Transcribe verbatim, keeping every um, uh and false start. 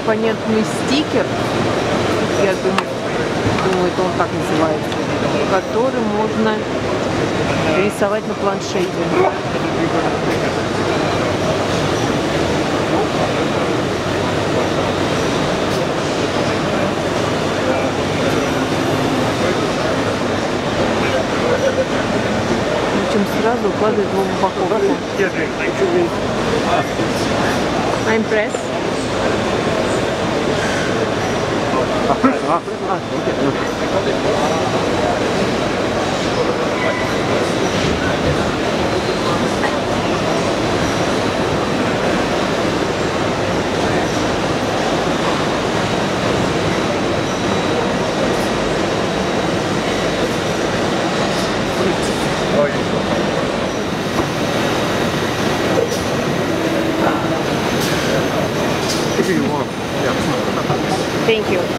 компонентный стикер, я думаю, думаю, это он так называется, который можно рисовать на планшете. Причем сразу укладывает его в упаковку. I'm impressed. If you want, yeah. Thank you.